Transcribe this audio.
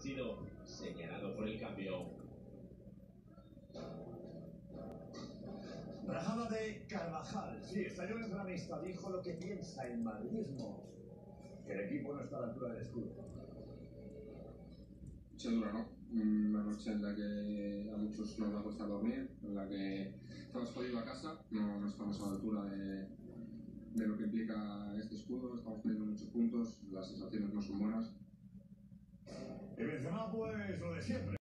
sido señalado por el campeón. Rajada de Carvajal. Sí, estalló en la mixta. Dijo lo que piensa el madridismo. Que el equipo no está a la altura del escudo. Noche dura, ¿no? Una noche en la que a muchos nos va a costar dormir, en la que estamos jodidos a casa, no estamos a la altura de lo que implica este escudo, estamos perdiendo muchos puntos, las sensaciones no son buenas. Y Benzema, pues lo de siempre.